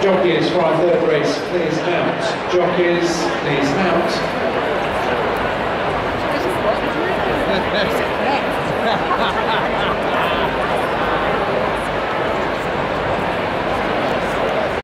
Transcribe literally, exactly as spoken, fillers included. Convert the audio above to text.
Jockeys for our third race, please mount. Jockeys, please mount.